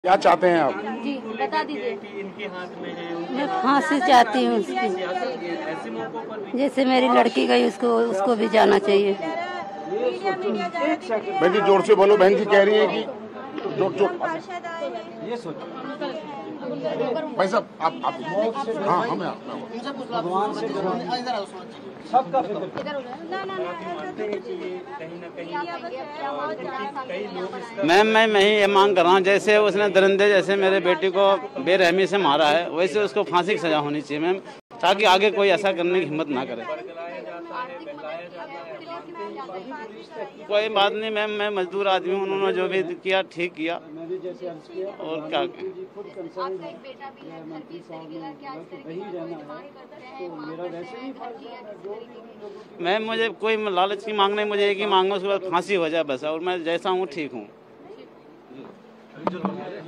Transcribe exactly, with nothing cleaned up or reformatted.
क्या चाहते हैं आप? जी बता दीजिए। इनके हाथ में है, मैं फांसी चाहती हूँ उसकी। ऐसे मौकों पर भी जैसे मेरी लड़की गई उसको उसको भी जाना चाहिए। बहन जी जोर से बोलो। बहन जी कह रही है कि जोर जोर ये सोचो भाई साहब आप आप हाँ हमें भगवान से सबका फिक्र मैम मैं मैं ही ये मांग कर रहा हूँ, जैसे उसने दरिंदे जैसे मेरे बेटी को बेरहमी से मारा है वैसे उसको फांसी की सजा होनी चाहिए मैम, ताकि आगे कोई ऐसा करने की हिम्मत ना करे। कोई बात नहीं मैम, मैं मजदूर आदमी हूँ, उन्होंने जो भी किया ठीक किया और क्या मैम। मुझे कोई लालच की मांग नहीं, मुझे एक ही मांग है उसके बाद फांसी हो जाए बस, और मैं जैसा हूँ ठीक हूँ।